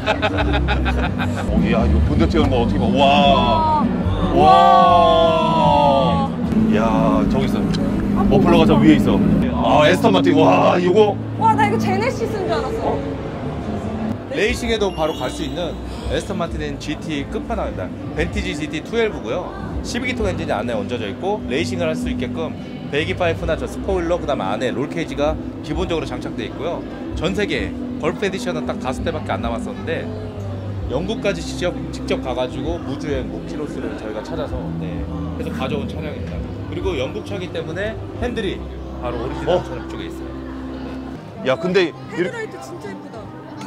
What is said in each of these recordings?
야, 이거 본네트는 뭐 어떻게 봐. 와. 와. 야, 저기 있어. 머플러가 저 위에 있어. 아, 에스턴 마틴. 와, 이거. 와, 나 이거 제네시스인 줄 알았어. 레이싱에도 바로 갈 수 있는 에스턴 마틴은 GT 끝판왕입니다. 벤티지 GT 12고요. 12기통 엔진이 안에 얹어져 있고 레이싱을 할 수 있게끔 배기 파이프나 저 스포일러, 그 다음에 안에 롤 케이지가 기본적으로 장착되어 있고요. 전 세계 걸프 에디션은 딱 5대밖에 안 남았었는데 영국까지 직접 가가지고 무주행 키로수를 저희가 찾아서 해서 가져온 차량입니다. 그리고 영국 차기 때문에 핸들이 바로 오리지널 차량 쪽에 있어요. 야, 근데 헤드라이트 진짜 예쁘다.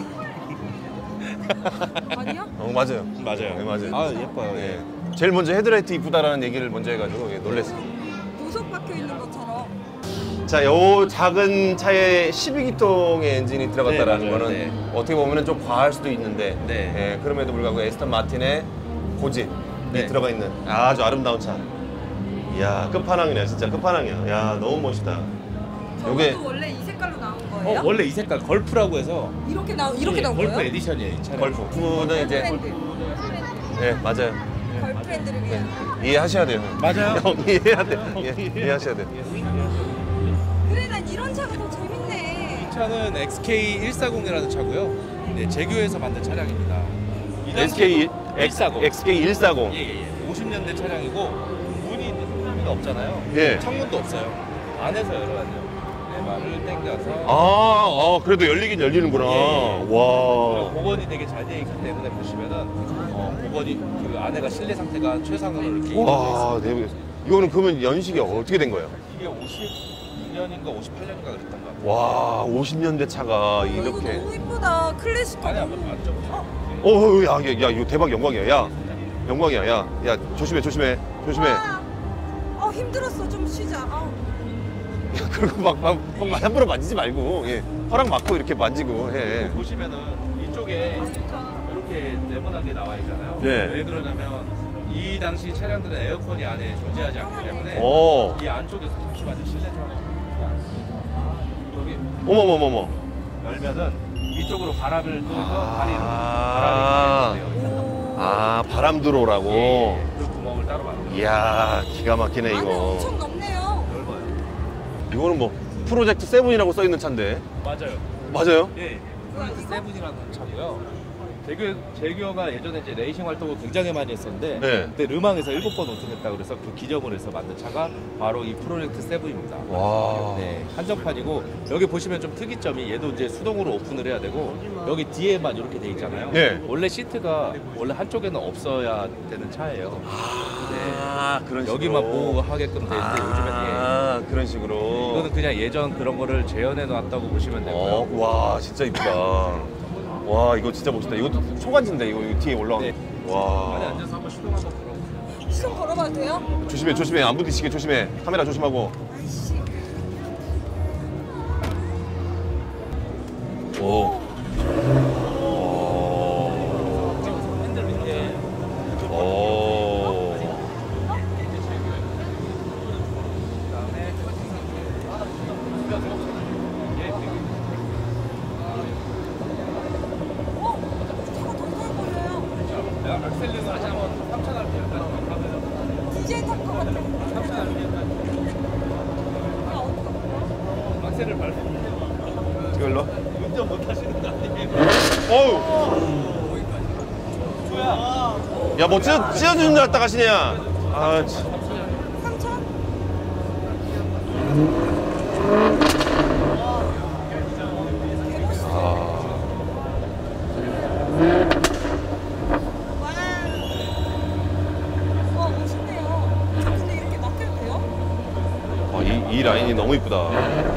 아니야? 맞아요. 맞아요. 네, 맞아요. 아, 예뻐요. 예. 제일 먼저 헤드라이트 이쁘다라는 얘기를 먼저 해가지고 놀랬어요. 보석 박혀 있는 것처럼. 자, 요 작은 차에 12기통의 엔진이 들어갔다라는 네, 맞아요. 거는 네. 어떻게 보면 좀 과할 수도 있는데 네. 그럼에도 불구하고 에스턴 마틴의 고집이 네. 들어가 있는 아주 아름다운 차. 이야, 끝판왕이네. 진짜 끝판왕이야. 야, 너무 멋있다. 요게 저것도 원래 이 색깔로 나온 거예요? 원래 이 색깔 걸프라고 해서 이렇게 나온 거예요? 걸프 에디션이에요, 이 차량. 걸프는 이제 네, 맞아요. 걸프렌드를 위한. 이해하셔야 돼요. 맞아요. 형, 이해해야 돼. 이해하셔야 돼. 그래, 난 이런 차가 더 재밌네. 이 차는 XK140이라는 차고요. 네, 제규에서 만든 차량입니다. XK140. 예. 50년대 차량이고 문이 없잖아요. 예. 창문도 없어요. 안에서 열어야죠. 레바를 당겨서. 그래도 열리긴 열리는구나. 예. 와. 복원이 되게 잘 되어 있기 때문에 보시면은 복원이 그 안에가 실내 상태가 최상으로 이렇게 와, 대박. 이거는 그러면 연식이 어떻게 된 거예요? 이게 52년인가 58년인가 그랬던 것 같아요. 와, 50년대 차가 이거 이렇게. 너무 예쁘다. 클래식. 아니, 맞죠? 야, 이거 대박 영광이야. 야, 영광이야. 야, 조심해. 힘들었어. 좀 쉬자. 그리고 막 함부로 만지지 말고, 허락 받고 이렇게 만지고 해. 보시면은 이쪽에 이렇게 네모나게 나와 있잖아요. 네. 왜 그러냐면 이 당시 차량들은 에어컨이 안에 존재하지 않기 때문에 이 안쪽에서 잠시만요. 실내 상황 여기 어머머머머. 열면은 이쪽으로 바람을 뚫어서 다리로 바람이 가게돼요. 바람 들어오라고. 그 구멍을 따로 만들어요. 이야, 기가 막히네 안에 이거. 엄청 넓네요. 넓어요. 이거는 뭐 프로젝트 7이라고 써 있는 차인데. 맞아요. 맞아요? 예. 프로젝트 세븐이라는 차고요. 제규어가 예전에 이제 레이싱 활동을 굉장히 많이 했었는데 그때 르망에서 7번 우승했다 그래서 그 기점을 해서 만든 차가 바로 이 프로젝트 세븐입니다. 와. 네, 한정판이고 여기 보시면 좀 특이점이 얘도 이제 수동으로 오픈을 해야 되고 여기 뒤에만 이렇게 돼 있잖아요. 원래 시트가 원래 한쪽에는 없어야 되는 차예요. 그런 식으로. 여기만 보호하게끔 돼 있는데 요즘엔 그런 식으로. 이거는 그냥 예전 그런 거를 재현해 놨다고 보시면 되고요. 와, 진짜 이쁘다. 와, 이거 진짜 멋있다. 이거 초간지인데 이거 뒤에 올라오는. 네. 와. 안에 앉아서 한번 시동 한번 걸어보세요. 시동 걸어봐도 돼요? 조심해. 안 부딪히게 조심해. 카메라 조심하고. 아이씨. 오. 핸들 밑에 오. 그다음에 차가 덜덜 거려요. 내가 악셀링을 다시 한번 3,000rpm까지 가면 DJ 탈것 같아. 3,000rpm까지 악셀을 밟으면 이걸로? 운전 못 하시는 거 아니에요? 어우. 야, 뭐 찢어주는 줄 알았다 가시냐? 아, 참. 3천? 와, 멋있네요. 근데 이렇게 맡겨도 돼요? 이 라인이 너무 이쁘다. 와.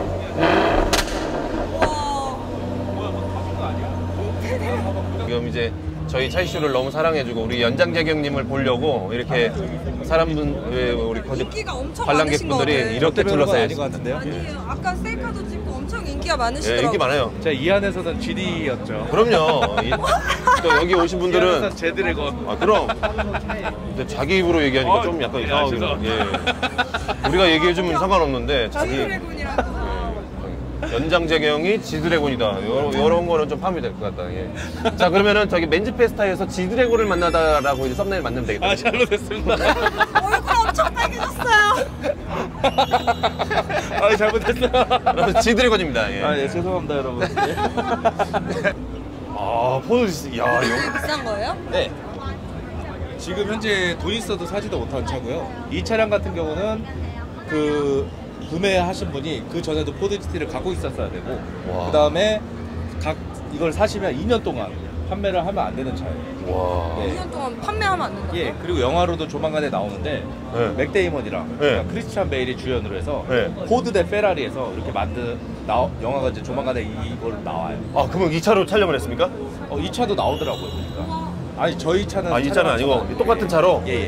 지금 이제 저희 차이쇼를 너무 사랑해주고 우리 연장재경님을 보려고 이렇게 사람들 우리 인기가 엄청 많으신 것 관람객분들이 같아요. 이렇게 둘러싸여 아닌 것 같은데요? 아니에요. 아까 셀카도 찍고 엄청 인기가 예, 많으시더라고요. 인기 많아요. 제가 이 안에서는 GD였죠. 그럼요. 또 여기 오신 분들은 제드래곤. 그럼. 근데 자기 입으로 얘기하니까 좀 약간 이상하긴. 예. 우리가 얘기해주면 상관없는데 자기. 드래곤이라고. 연장 재경이 지드래곤이다. 요런 거는 좀 파악이 될 것 같다. 예. 자, 그러면은 저기 맨즈페스타에서 지드래곤을 만나다라고 이제 썸네일 만들면 되겠다. 아, 잘못했습니다. 얼굴 엄청 빨개졌어요. 아, 잘못했어요. 여러분, 지드래곤입니다. 예. 아, 예, 죄송합니다, 여러분. 아, 포드, 야, 되게 비싼 거예요? 네. 지금 현재 돈 있어도 사지도 못한 차고요. 이 차량 같은 경우는 그 구매하신 분이 그 전에도 포드 GT를 갖고 있었어야 되고, 와. 그 다음에 이걸 사시면 2년 동안 판매를 하면 안 되는 차예요. 와. 네. 2년 동안 판매하면 안 된다. 예, 그리고 영화로도 조만간에 나오는데 네. 맥 데이먼이랑 네. 크리스찬 베일이 주연으로 해서 네. 포드 대 페라리에서 이렇게 만든 영화가 이제 조만간에 이걸 나와요. 아, 그러면 이 차로 촬영을 했습니까? 이 차도 나오더라고요, 보니까. 아니, 저희 차는 아, 이 차는 아니고 똑같은 차로? 예.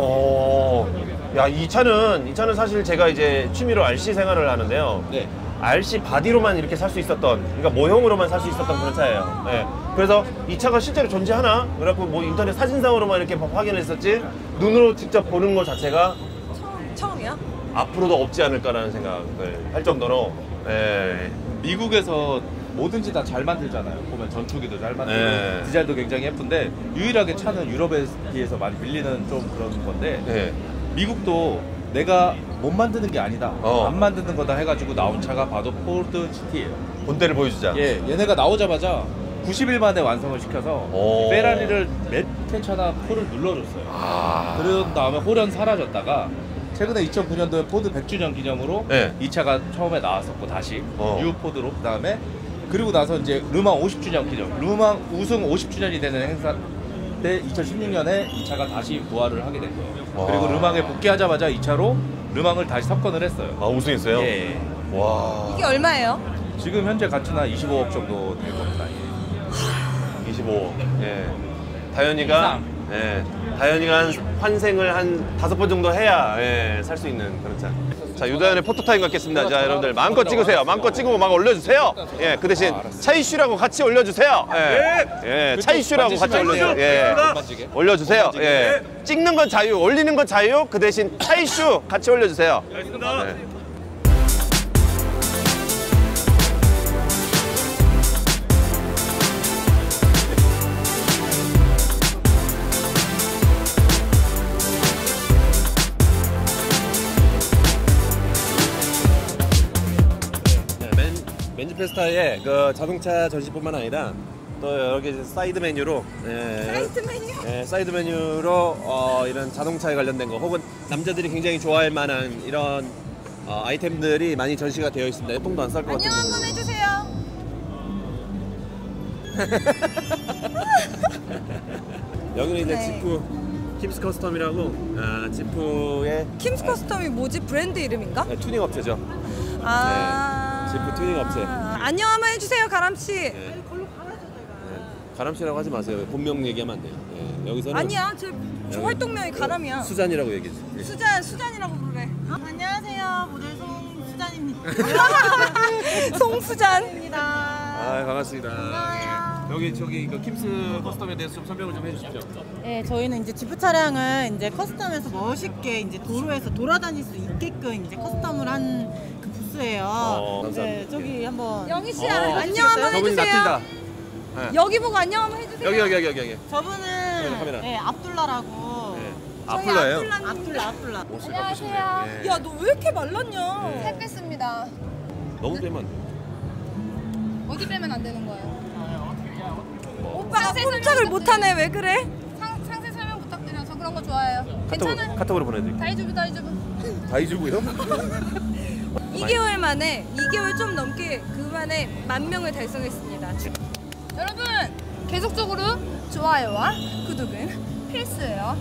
야, 이 차는 사실 제가 이제 취미로 RC 생활을 하는데요. 네. RC 바디로만 이렇게 살 수 있었던, 그러니까 모형으로만 살 수 있었던 그런 차예요. 네. 그래서 이 차가 실제로 존재하나? 그래갖고 뭐 인터넷 사진상으로만 이렇게 확인했었지, 눈으로 직접 보는 것 자체가 처음이야? 앞으로도 없지 않을까라는 생각을 할 정도로, 예. 미국에서 뭐든지 다 잘 만들잖아요. 보면 전투기도 잘 만들고 네. 디자인도 굉장히 예쁜데 유일하게 차는 유럽에 비해서 많이 밀리는 좀 그런 건데 예. 미국도 내가 못 만드는 게 아니다. 어. 안 만드는 거다 해가지고 나온 차가 바로 포드 GT예요. 본때를 보여주자. 예, 얘네가 나오자마자 90일 만에 완성을 시켜서 오. 페라리를 몇 회차나 폴을 눌러줬어요. 아. 그런 다음에 홀연 사라졌다가 최근에 2009년도에 포드 100주년 기념으로 네. 이 차가 처음에 나왔었고 다시 뉴 포드로 그다음에 그리고 나서 이제 르망 50주년 기념 르망 우승 50주년이 되는 행사 때 2016년에 이 차가 다시 부활을 하게 된 거예요. 와. 그리고 르망에 복귀하자마자 이 차로 르망을 다시 석권을 했어요. 아, 우승했어요? 예. 와. 이게 얼마예요? 지금 현재 가치는 한 25억 정도 될 겁니다. 예. 25. 예. 다현이가 다현이가 환생을 한 5번 정도 해야 살 수 있는 그런 차. 자, 유다현의 포토타임 갖겠습니다. 자, 여러분들 마음껏 찍으세요. 마음껏 찍고 막 올려주세요. 예, 그 대신 차이슈라고 같이 올려주세요. 예, 차이슈라고 같이 올려주세요. 예, 올려주세요. 예, 찍는 건 자유, 올리는 건 자유. 그 대신 차이슈 같이 올려주세요. 네. 맨즈페스타의 그 자동차 전시뿐만 아니라 또 여러 개 사이드 메뉴로 사이드 메뉴? 사이드 메뉴로 이런 자동차에 관련된 거 혹은 남자들이 굉장히 좋아할 만한 이런 아이템들이 많이 전시가 되어 있습니다. 똥도 안 쌀 것 같은. 안녕 한번 해주세요. 여기는 이제 네. 지프 킴스 커스텀이라고 지프의 킴스 커스텀이 뭐지? 브랜드 이름인가? 튜닝 업체죠. 아. 지프 튜닝 업체. 안녕 한번 해주세요, 가람 씨. 가람씨라고 하지 마세요. 본명 얘기하면 안 돼요. 여기서는 아니야, 저 활동명이 가람이야. 수잔이라고 얘기해. 수잔이라고 부르래. 안녕하세요. 모델 송수잔입니다. 송수잔입니다. 아, 반갑습니다. 반가워요. 여기 저기 그 킴스 커스텀에 대해서 좀 설명을 좀 해주십시오. 네, 저희는 이제 지프 차량을 이제 커스텀에서 멋있게 이제 도로에서 돌아다닐 수 있게끔 이제 커스텀을 한 그 부스예요. 감사합니다. 네, 저기 한번 영희 씨, 어, 안녕 한번 저분이 해주세요. 납니다. 여기 보고 안녕 한번 해주세요. 여기. 저분은 카메라. 네, 압둘라라고. 저희 아플라예요? 압둘라. 옷을 안녕하세요. 바꾸시네요. 야, 너 왜 이렇게 말랐냐? 네. 뺐습니다. 너무 빼면 어디 빼면 안 되는 거예요? 오빠가 꼼짝을 못하네. 왜 그래? 상세 설명 부탁드려서 그런 거 좋아해요. 괜찮아요. 카톡으로 보내드릴게요. 다이주부. 다이주고요? 2개월 만에 2개월 좀 넘게 그만에 10,000명을 달성했습니다. 여러분 계속적으로 좋아요와 구독은 필수예요.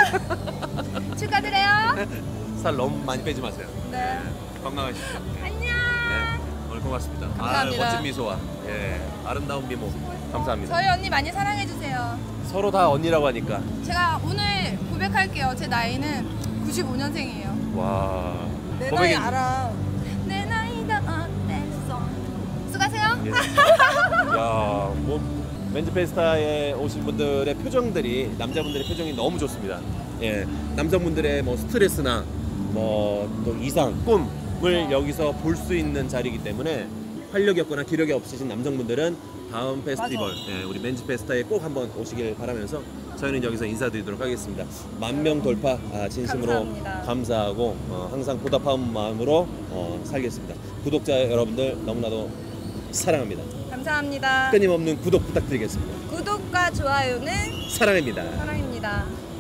축하드려요. 살 너무 많이 빼지 마세요. 네. 건강하십시오. 안녕. 네, 오늘 고맙습니다. 감사합니다. 멋진 미소와 아름다운 미모 감사합니다. 저희 언니 많이 사랑해 주세요. 서로 다 언니라고 하니까 제가 오늘 고백할게요. 제 나이는 95년생이에요. 와. 내 고백이- 나이 알아. 내 나이가 어땠어? 수고하세요. 예. 야, 뭐 맨즈페스타에 오신 분들의 표정들이 남자분들의 표정이 너무 좋습니다. 예, 남성분들의 뭐 스트레스나 뭐 또 이상, 꿈을 여기서 볼 수 있는 자리이기 때문에 활력이 없거나 기력이 없으신 남성분들은 다음 페스티벌, 예, 우리 맨즈 페스타에 꼭 한번 오시길 바라면서 저희는 여기서 인사드리도록 하겠습니다. 10,000명 돌파 진심으로 감사합니다. 감사하고 항상 보답하는 마음으로 살겠습니다. 구독자 여러분들 너무나도 사랑합니다. 감사합니다. 끊임없는 구독 부탁드리겠습니다. 구독과 좋아요는 사랑입니다. 사랑입니다.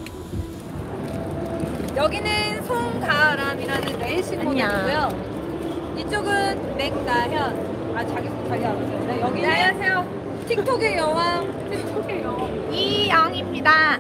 여기는 송가람이라는 레이싱 모델이고요. 이쪽은 맥나현. 자기 알아서요. 네, 여기는 안녕하세요. 틱톡의 여왕. 틱톡의 여왕. 이영입니다.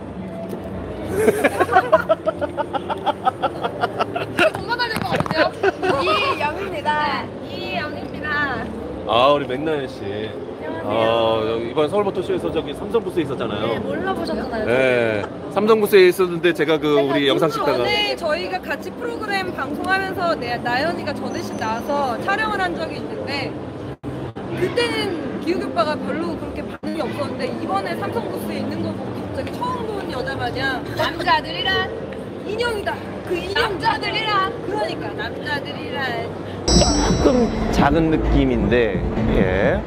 도망가는 거 어때요? 이영입니다. 이영입니다. 우리 맥나연 씨. 이번 서울모터쇼에서 저기 삼성부스에 있었잖아요. 네, 몰라보셨잖아요. 네, 삼성부스에 있었는데 제가 우리 영상 찍다가 전에 저희가 같이 프로그램 방송하면서 나연이가 저 대신 나와서 촬영을 한 적이 있는데 그때는 기욱이 오빠가 별로 그렇게 반응이 없었는데 이번에 삼성부스에 있는 거 보고 갑자기 처음 본 여자 마냥 남자들이란 인형이다. 그 인형 남자들이란 그러니까 남자들이란 조금 작은 느낌인데, 예.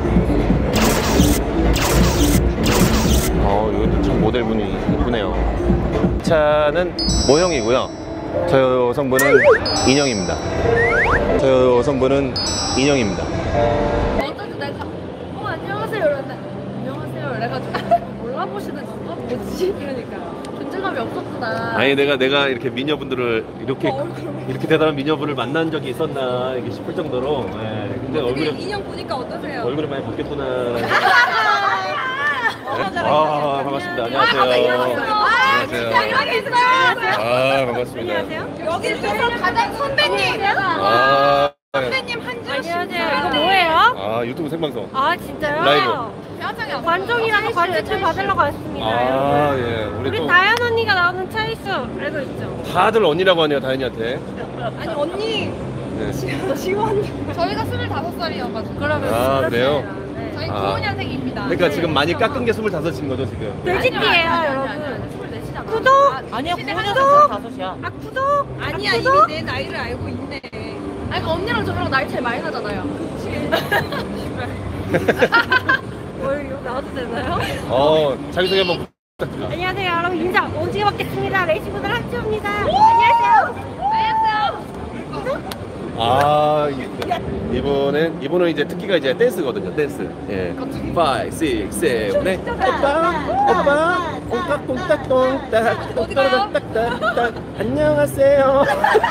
이것도 참 모델분이 이쁘네요. 차는 모형이고요. 저 여성분은 인형입니다. 저 여성분은 인형입니다. 어쩐지 내가 안녕하세요 이러는데 안녕하세요 이래가지고 몰라보시는 건가? 뭐지? 그러니까 존재감이 없었구나. 아니 내가 이렇게 미녀분들을 이렇게 대단한 미녀분을 만난 적이 있었나 이게 싶을 정도로. 예. 근데 어떻게 인형 보니까 어떠세요? 얼굴이 많이 바뀌었구나. 네? 반갑습니다. 반갑습니다. 안녕하세요. 안녕하세요. 반갑습니다. 여기 있어서 가장 선배님. 선배님 한지호 씨. 이거 뭐예요? 유튜브 생방송. 진짜요? 라이브. 관종이라서 관제출 받으러 갔습니다. 예. 우리 또 다현 언니가 나오는 차이수 알고 있죠? 다들 언니라고 하네요, 다현이한테. 아니 언니 네. 지원. 저희가 25살이어가지고 그러면 그래요? 저희 아. 95년생입니다. 그러니까 지금 많이 깎은 게 25인 거죠, 지금? 돼지띠예요, 여러분. 24시잖아. 구독! 아니야, 시대 9년에서 5시야. 구독! 아니야 이미 내 나이를 알고 있네. 아니 그러니까 언니랑 저랑 나이 차이 많이 나잖아요. 뭘 이거 나와도 되나요? 자기소개 한번 부탁드립니다. 안녕하세요, 여러분. 인사 오지게 받겠습니다. 레이싱보드 한지호입니다. 안녕하세요. 이분은 이제 특기가 이제 댄스거든요, 댄스. 예. 5, 6, 7, 8. 오빠, 꽁깍꽁깍꽁딱, 꽁깍꽁깍딱. 안녕하세요.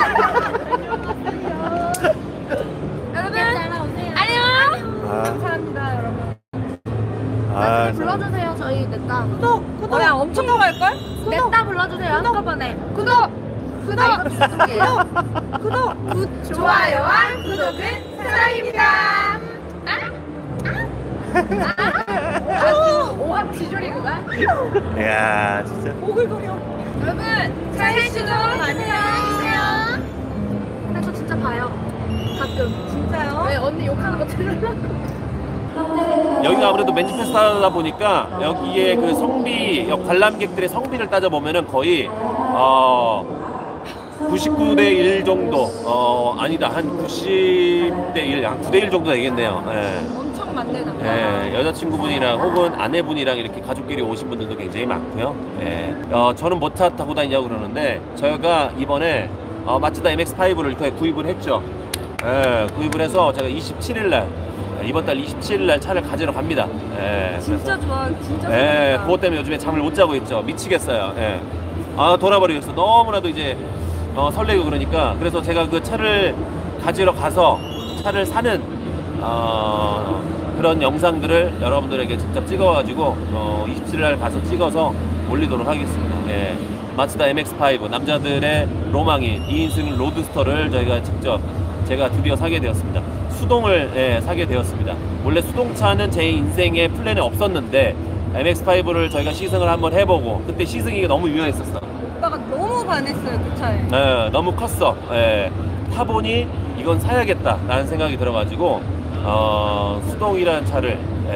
여러분 안녕. 감사합니다 여러분. 불러주세요 저희 냈다. 뭐야 엄청 나갈걸? 냈다 불러주세요 한꺼번에. 구독. 좋아요와 구독은 사랑입니다. 오합 지졸이구나. 이야, 진짜. 여러분 차이수도 많이 사랑해주세요. 근데 저 진짜 봐요. 가끔. 진짜요? 왜 언니 욕하는 거 들으려고. 여기가 아무래도 맨즈 페스타다 보니까 여기에 그 성비, 관람객들의 성비를 따져보면은 거의 99대 1 정도, 아니다, 한 90대 1, 한 9대 1 정도 되겠네요. 예. 엄청 많네 나. 예, 여자친구분이랑 혹은 아내분이랑 이렇게 가족끼리 오신 분들도 굉장히 많고요. 예. 저는 뭐 차 타고 다니냐고 그러는데 저희가 이번에 마츠다 MX-5를 구입을 했죠. 예, 구입을 해서 제가 27일날 이번 달 27일날 차를 가지러 갑니다. 예, 진짜 좋아, 진짜 예, 좋다. 그것 때문에 요즘에 잠을 못 자고 있죠. 미치겠어요. 예. 돌아버리겠어. 너무나도 이제 설레고 그러니까. 그래서 제가 그 차를 가지러 가서 차를 사는 그런 영상들을 여러분들에게 직접 찍어가지고 27일날 가서 찍어서 올리도록 하겠습니다. 예. 마츠다 MX-5 남자들의 로망인 2인승 로드스터를 제가 드디어 사게 되었습니다. 수동을 사게 되었습니다. 원래 수동차는 제 인생의 플랜에 없었는데 MX-5를 저희가 시승을 한번 해보고 그때 시승이 너무 유명했었어. 오빠가 너무 반했어요 그 차에. 너무 컸어. 타보니 이건 사야겠다 라는 생각이 들어가지고 수동이라는 차를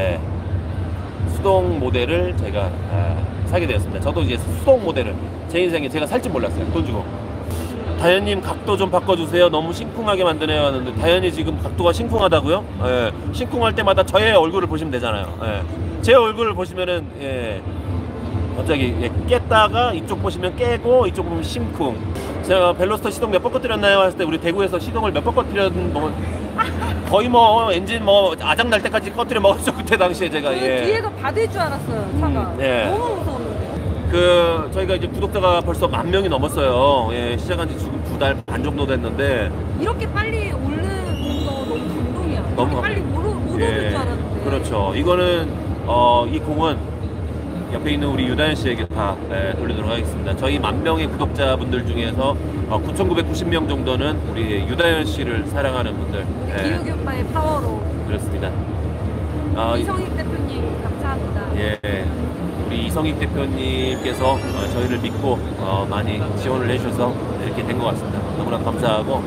수동 모델을 제가 사게 되었습니다. 저도 이제 수동 모델을 제 인생에 제가 살 줄 몰랐어요. 돈 주고. 다현님 각도 좀 바꿔주세요. 너무 심쿵하게 만드네요 하는데 다현이 지금 각도가 심쿵하다고요? 예. 심쿵할 때마다 저의 얼굴을 보시면 되잖아요. 예. 제 얼굴을 보시면은 예. 갑자기 예, 깼다가 이쪽 보시면 깨고 이쪽 보면 심쿵. 제가 벨로스터 시동 몇 번 꺼뜨렸나요? 했을 때 우리 대구에서 시동을 몇 번 꺼뜨렸는 뭐 거의 뭐 엔진 뭐 아작 날 때까지 꺼뜨려 먹었죠 그때 당시에 제가. 그 예. 뒤에서 받을 줄 알았어요, 차가. 예. 너무 무서웠는데. 그 저희가 이제 구독자가 벌써 10,000명이 넘었어요. 예, 시작한 지 지금 2달 반 정도 됐는데 이렇게 빨리 오르는 거 너무 감동이야. 너무 이렇게 빨리 못 오를 줄 알았는데. 그렇죠. 이거는 이 공은 옆에 있는 우리 유다현 씨에게 다 돌리도록 하겠습니다. 저희 10,000명의 구독자분들 중에서 9,990명 정도는 우리 유다현 씨를 사랑하는 분들. 기욱이 오빠의 파워로. 그렇습니다. 이성익 대표님 감사합니다. 예, 우리 이성익 대표님께서 저희를 믿고 많이 지원을 해주셔서 이렇게 된 것 같습니다. 너무나 감사하고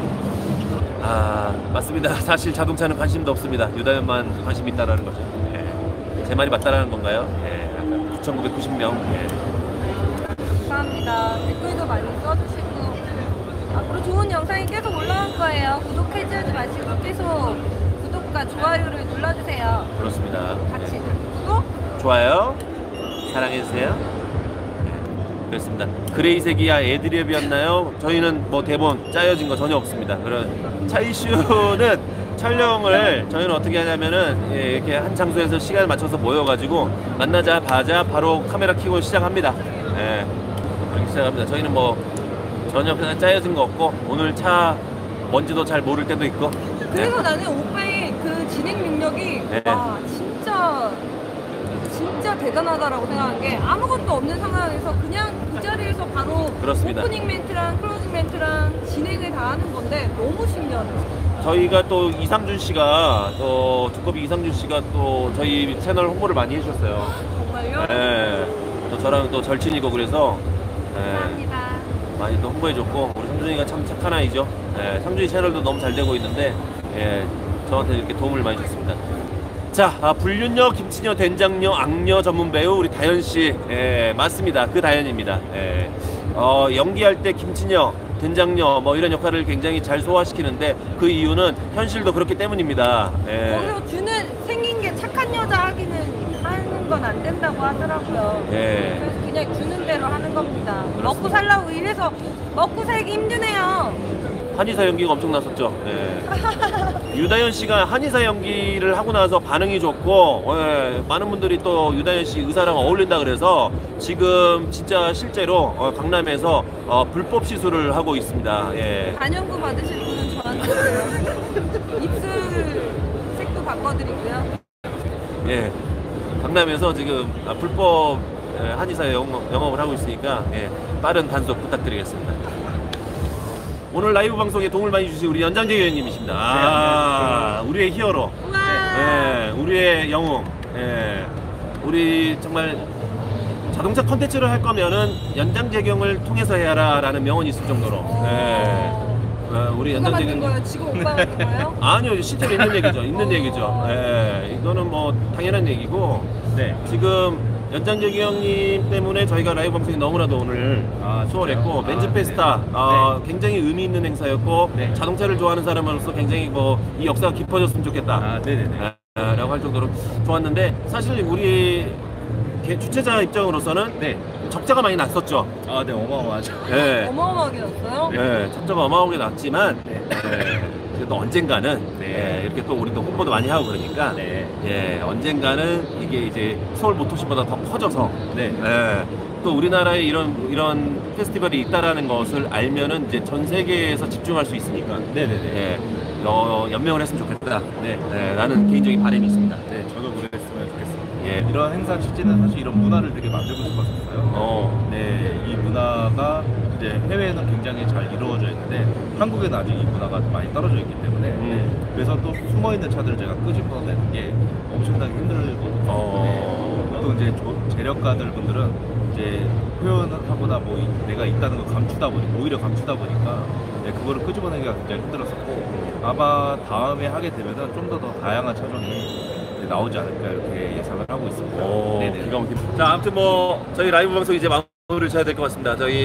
맞습니다. 사실 자동차는 관심도 없습니다. 유다현만 관심이 있다라는 거죠. 예. 제 말이 맞다라는 건가요? 예. 9,990명. 예. 감사합니다. 댓글도 많이 써주시고 앞으로 좋은 영상이 계속 올라올 거예요. 구독해주지 마시고 계속 구독과 좋아요를 눌러주세요. 그렇습니다. 같이 구독, 좋아요. 사랑해주세요. 그렇습니다. 그레이색이야 애드리브였나요? 저희는 뭐 대본 짜여진 거 전혀 없습니다. 그런 차이슈는 촬영을 저희는 어떻게 하냐면은 이렇게 한 장소에서 시간을 맞춰서 모여가지고 만나자 봐자 바로 카메라 켜고 시작합니다. 예, 그렇게 시작합니다. 저희는 뭐 전혀 그냥 짜여진 거 없고 오늘 차 뭔지도 잘 모를 때도 있고. 그래서 나는 오빠의 그 진행 능력이 네. 와 진짜 대단하다라고 생각한 게 아무것도 없는 상황에서 그냥 그 자리에서 바로 그렇습니다. 오프닝 멘트랑 클로징 멘트랑 진행을 다 하는 건데 너무 신기하다. 저희가 또 이상준 씨가 또 두꺼비 이상준 씨가 또 저희 채널 홍보를 많이 해주셨어요. 정말요? 예, 또 저랑 또 절친이고 그래서 감사합니다. 많이 또 홍보해줬고 우리 상준이가 참 착한 아이죠. 예, 상준이 채널도 너무 잘 되고 있는데 예, 저한테 이렇게 도움을 많이 줬습니다. 자, 불륜녀, 김치녀, 된장녀, 악녀 전문 배우 우리 다현 씨, 예, 맞습니다. 그 다현입니다. 예, 연기할 때 김치녀, 된장녀 뭐 이런 역할을 굉장히 잘 소화시키는데 그 이유는 현실도 그렇기 때문입니다. 예. 거기서 생긴 게 착한 여자 하는 건 안 된다고 하더라고요. 예. 그래서 그냥 주는 대로 하는 겁니다. 먹고 살라고 이래서 먹고 살기 힘드네요. 한의사 연기가 엄청 났었죠. 예. 유다현 씨가 한의사 연기를 하고 나서 반응이 좋고 예, 많은 분들이 또 유다현 씨 의사랑 어울린다 그래서 지금 진짜 실제로 강남에서 불법 시술을 하고 있습니다. 예. 단연구 받으실 분은 저한테 오세요. 입술 색도 바꿔드리고요. 예. 강남에서 지금 불법 한의사 영업을 하고 있으니까 예, 빠른 단속 부탁드리겠습니다. 오늘 라이브 방송에 도움을 많이 주신 우리 연장재 의원님이십니다. 우리의 히어로, 예, 우리의 영웅, 예, 우리 정말 자동차 컨텐츠를 할 거면은 연장재경을 통해서 해야라라는 명언이 있을 정도로. 예. 우리 누가 만든 연장재경. 거예요? 지금 오빠가 만든 거예요? 아니요, 실제로 있는 얘기죠. 있는 얘기죠. 예, 이거는 뭐 당연한 얘기고. 네. 지금 연장재기 형님 때문에 저희가 라이브 방송이 너무나도 오늘 수월했고 맨즈페스타 굉장히 의미 있는 행사였고 네. 자동차를 좋아하는 사람으로서 굉장히 뭐 이 역사가 깊어졌으면 좋겠다 네네네. 라고 할 정도로 좋았는데 사실 우리 주최자 입장으로서는 네. 적자가 많이 났었죠. 네, 어마어마하죠. 예. 어마어마하게 났어요? 예, 적자가 어마어마하게 났지만 네. 그래도 언젠가는 네. 이렇게 또 우리도 홍보도 많이 하고 그러니까 네. 예, 언젠가는 이게 이제 서울 모터시보다 더 커져서 네. 예, 또 우리나라에 이런 페스티벌이 있다라는 것을 알면은 이제 전 세계에서 집중할 수 있으니까 네네네. 예, 연명을 했으면 좋겠다. 네. 예, 라는 개인적인 바람이 있습니다. 네, 저도 그랬으면 좋겠습니다. 예. 이런 행사 취지는 사실 이런 문화를 되게 만들고 싶었었어요. 네, 이 문화가 이제 해외에는 굉장히 잘 이루어져 있는데 한국에는 아직 이 문화가 많이 떨어져 있기 때문에 네, 그래서 또 숨어 있는 차들을 제가 끄집어내는 게 엄청나게 힘들거든요. 네, 보통 이제 재력가들 분들은 이제 표현하거나 뭐 내가 있다는 걸 오히려 감추다 보니까 네, 그거를 끄집어내기가 굉장히 힘들었었고 아마 다음에 하게 되면은 좀 더 다양한 차종이 나오지 않을까 이렇게 예상을 하고 있습니다. 오, 네네. 기가 막힙니다. 자, 아무튼 뭐 저희 라이브 방송 이제 마무리를 쳐야 될 것 같습니다. 저희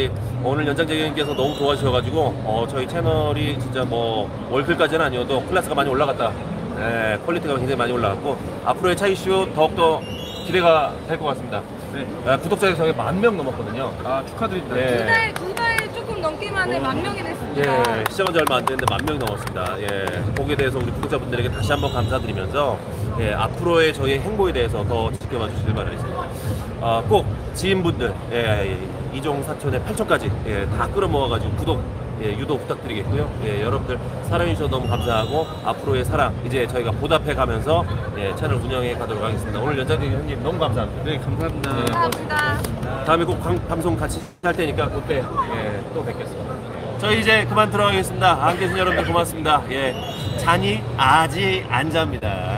오늘 연장자님께서 너무 도와주셔가지고 저희 채널이 진짜 뭐 월클까지는 아니어도 클래스가 많이 올라갔다. 예, 퀄리티가 굉장히 많이 올라갔고 앞으로의 차이쇼 더욱더 기대가 될 것 같습니다. 네. 구독자 저희 10,000명 넘었거든요. 아, 축하드립니다. 예. 두 달 조금 넘기 만에 10,000명이 됐습니다. 예, 시작한 지 얼마 안 됐는데 10,000명이 넘었습니다. 예, 거기에 대해서 우리 구독자분들에게 다시 한번 감사드리면서 예, 앞으로의 저희의 행보에 대해서 더 지켜봐 주시길 바라겠습니다. 꼭 지인분들, 이종 사촌의 8촌까지 다 끌어모아가지고 구독 유도 부탁드리겠고요. 여러분들 사랑해주셔서 너무 감사하고 앞으로의 사랑 이제 저희가 보답해 가면서 채널 운영해 가도록 하겠습니다. 오늘 연장님 형님 너무 감사합니다. 네, 감사합니다. 감사합니다. 다음에 꼭 방송 같이 할 테니까 그때 또 뵙겠습니다. 저희 이제 그만 들어가겠습니다. 안 계신 여러분들 고맙습니다. 잔이 아직 안 잡니다.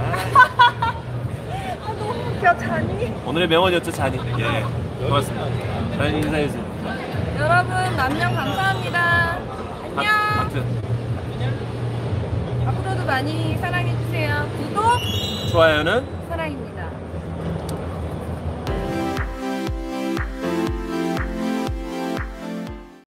너무 웃겨, 잔이. 오늘의 명언이었죠, 잔이. 고맙습니다. 잔이 인사해주세요. 여러분, 10,000명 감사합니다. 안녕. 박수. 앞으로도 많이 사랑해주세요. 구독! 좋아요는